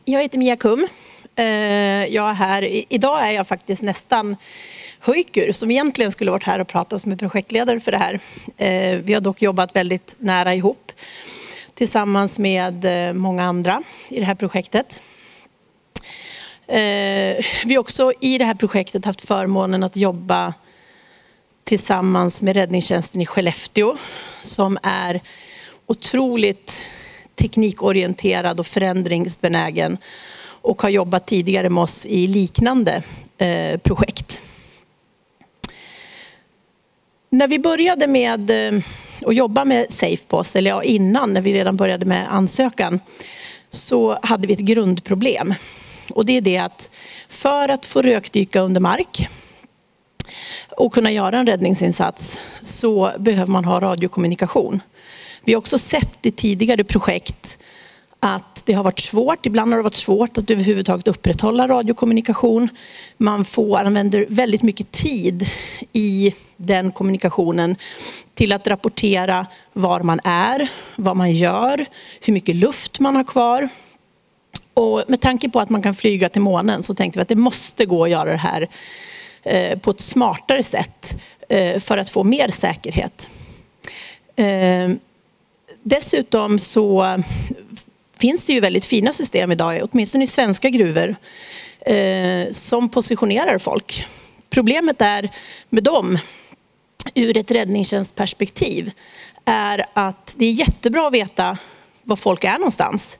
Jag heter Mia Kum. Jag är här. Idag är jag faktiskt nästan Höjkur som egentligen skulle varit här och prata som är projektledare för det här. Vi har dock jobbat väldigt nära ihop tillsammans med många andra i det här projektet. Vi har också i det här projektet haft förmånen att jobba tillsammans med räddningstjänsten i Skellefteå som är otroligt teknikorienterad och förändringsbenägen och har jobbat tidigare med oss i liknande projekt. När vi började med att jobba med SafePOS, eller ja, innan när vi redan började med ansökan, så hade vi ett grundproblem. Och det är det att för att få rökdyka under mark och kunna göra en räddningsinsats så behöver man ha radiokommunikation. Vi har också sett i tidigare projekt att det har varit svårt, ibland har det varit svårt att överhuvudtaget upprätthålla radiokommunikation. Man använder väldigt mycket tid i den kommunikationen till att rapportera var man är, vad man gör, hur mycket luft man har kvar. Och med tanke på att man kan flyga till månen så tänkte vi att det måste gå att göra det här på ett smartare sätt för att få mer säkerhet. Dessutom så finns det ju väldigt fina system idag, åtminstone i svenska gruvor, som positionerar folk. Problemet är med dem, ur ett räddningstjänstperspektiv, är att det är jättebra att veta var folk är någonstans.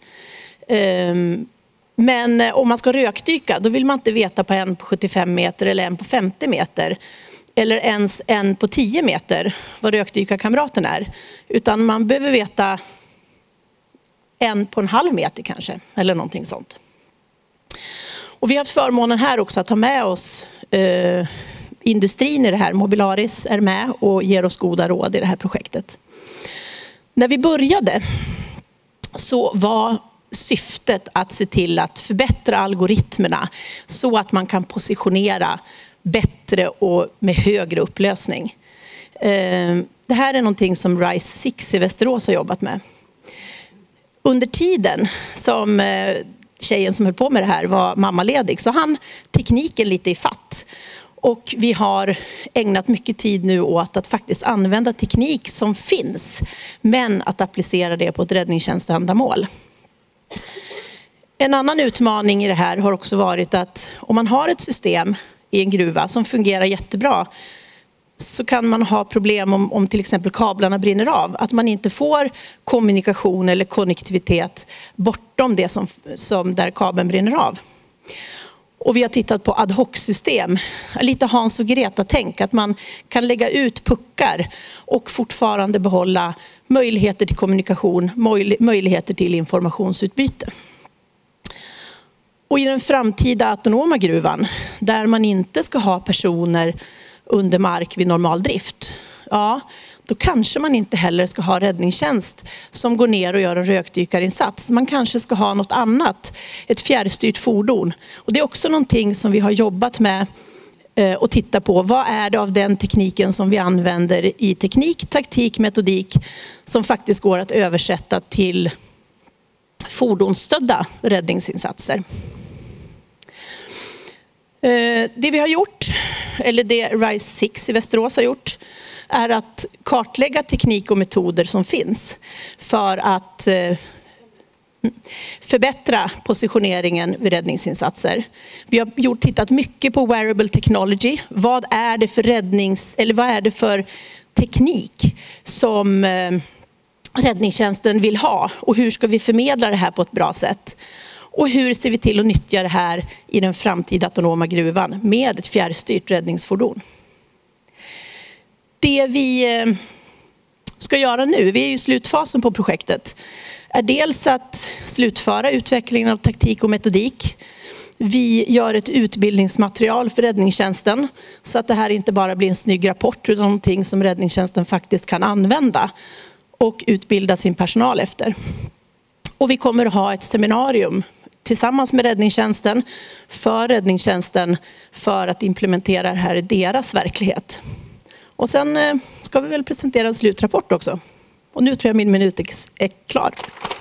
Men om man ska rökdyka, då vill man inte veta på en på 75 meter eller en på 50 meter. Eller ens en på 10 meter vad rökdykarkamraten är. Utan man behöver veta en på en halv meter kanske. Eller någonting sånt. Och vi har haft förmånen här också att ta med oss industrin i det här. Mobilaris är med och ger oss goda råd i det här projektet. När vi började så var syftet att se till att förbättra algoritmerna så att man kan positionera bättre och med högre upplösning. Det här är någonting som RISE 6 i Västerås har jobbat med. Under tiden som tjejen som höll på med det här var mammaledig så hann tekniken lite i fatt. Och vi har ägnat mycket tid nu åt att faktiskt använda teknik som finns, men att applicera det på ett räddningstjänständamål. En annan utmaning i det här har också varit att om man har ett system i en gruva som fungerar jättebra så kan man ha problem om till exempel kablarna brinner av. Att man inte får kommunikation eller konnektivitet bortom det som där kabeln brinner av. Och vi har tittat på ad hoc-system. Lite Hans och Greta-tänk. Att man kan lägga ut puckar och fortfarande behålla möjligheter till kommunikation, möjligheter till informationsutbyte. Och i den framtida autonoma gruvan, där man inte ska ha personer under mark vid normal drift, ja, då kanske man inte heller ska ha räddningstjänst som går ner och gör en rökdykarinsats. Man kanske ska ha något annat, ett fjärrstyrt fordon. Och det är också någonting som vi har jobbat med och titta på. Vad är det av den tekniken som vi använder i teknik, taktik, metodik som faktiskt går att översätta till fordonsstödda räddningsinsatser. Det vi har gjort, eller det RISE 6 i Västerås har gjort, är att kartlägga teknik och metoder som finns för att förbättra positioneringen vid räddningsinsatser. Vi har tittat mycket på wearable technology. Vad är det för teknik som räddningstjänsten vill ha och hur ska vi förmedla det här på ett bra sätt? Och hur ser vi till att nyttja det här i den framtida autonoma gruvan med ett fjärrstyrt räddningsfordon? Det vi ska göra nu, vi är i slutfasen på projektet, är dels att slutföra utvecklingen av taktik och metodik. Vi gör ett utbildningsmaterial för räddningstjänsten så att det här inte bara blir en snygg rapport utan någonting som räddningstjänsten faktiskt kan använda och utbilda sin personal efter. Och vi kommer att ha ett seminarium tillsammans med räddningstjänsten för att implementera det här i deras verklighet. Och sen ska vi väl presentera en slutrapport också. Och nu tror jag min minut är klar.